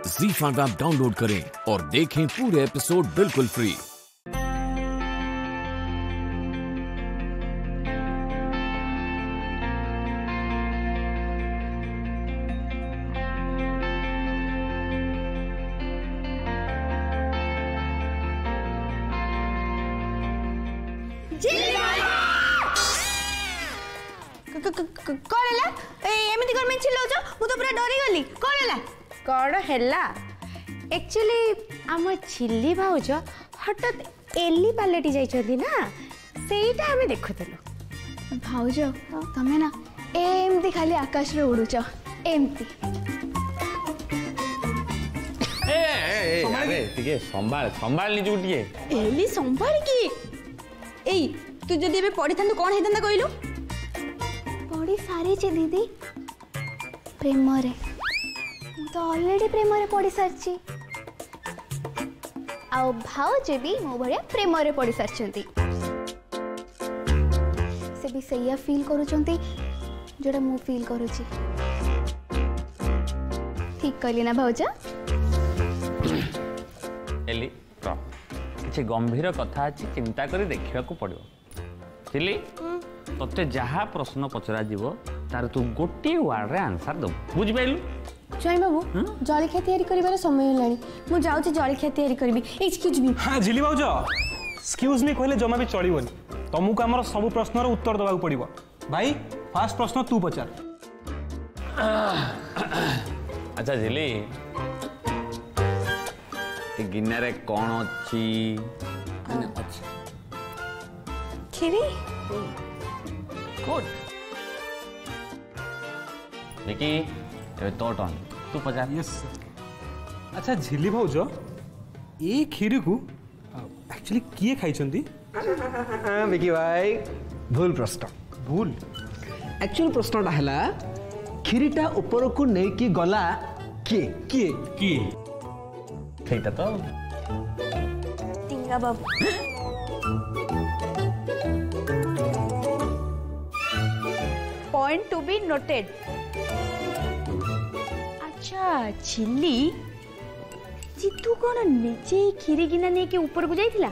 ZEE5 app download करें और देखें पूरे एपिसोड बिल्कुल फ्री। कौन है एमती कर चिल्लाउछ मु तो पूरा डरी गली कौन है एक्चुअली आम चिल्ली भाउज हठात एली पालटी जाइछथि ना सेटा हमें देखुतलु भाउज तमे ना एमती खाली आकाश रे उडुछ एमती टिके संभाल संभाल निजु टिके एली संभाल की एई तू जदी एबे पढि थांतु कोन हेतंदा कहिलु पढ़ी सारी दीदी प्रेम रे तो ऑलरेडी प्रेम रे पढ़ी सारी आउ भाउज भी मो भरिया प्रेम रे पढ़ी सारी से भी सैया फील करूचंती जोड़ा मु फील करूची ठीक कहली ना भाउज एली किछि गंभीर कथा अछि चिंता करी देखिबा को पड़िबो चिल्ली तोते जहाँ प्रश्न पचरा जीवो तार तू गोटे वार्ड रे आंसर दो बुझ पाइलु जय बाबू जलखिया तैयारी करिवार समय हेलानी मु जाउची जलखिया तैयारी करबी एक्सक्यूज मी हां झिली बाबू एक्सक्यूज मी कहले जमा भी चलिबोनी तुमको हमर सब प्रश्नर उत्तर देबा पड़िबो भाई फर्स्ट प्रश्न तू पचार अच्छा झिली ए गिन्ना रे कोन अछि खीरी गुड देखी ए तो टर्न तू पचार यस अच्छा झिली भाउज ए खीरी को एक्चुअली किए खाई छंती विकी भाई भूल प्रश्न भूल एक्चुअल प्रश्नटा हैला खीरीटा ऊपर को नहीं कि गला किए किए किए सेटा तो टिंगा बाबू पॉइंट टू बी नोटेड अच्छा चिल्ली जीतू कौन निजे खीरी गिना नहीं के ऊपर को जाइथिला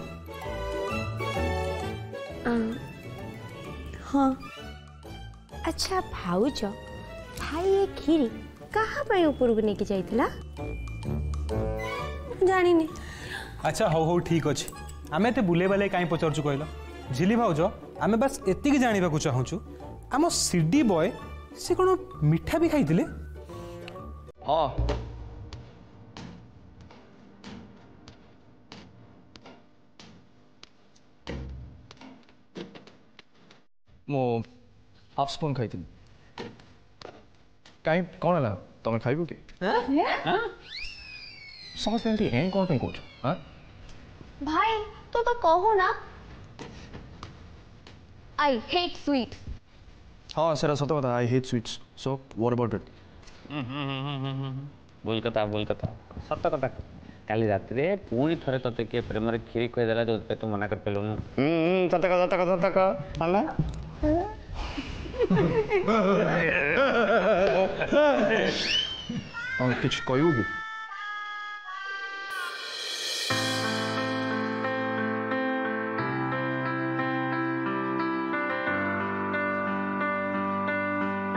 हाँ अच्छा भाउज भाई ये खीरी कहाँ पे ऊपर को लेके जाइथिला जानी नहीं अच्छा हो हो ठीक अच्छे आमे ते बुले बाले कहीं पचारछु कहलो झिली भाउज आमे बस एतिक जानिबा को चाहूछु आम सीडी बॉय से कौन मिठा भी खाई हाँ मो हाफ स्पून खाई कहीं कौन है तुम खाइबो कि समझते हैं कौन पे कोच भाई तो कहो ना आई हेट स्वीट हाँ सर सत कथा I hate sweets so what about it बोल कथा सत कथा काली रात रे पुणी थरे तते के प्रेम रे खीरी खोइ देला जो तू मना कर पेलु सत कथा हला और कुछ कहू कि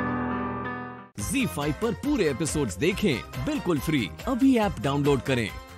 ZEE5 पर पूरे एपिसोड्स देखें बिल्कुल फ्री। अभी ऐप डाउनलोड करें।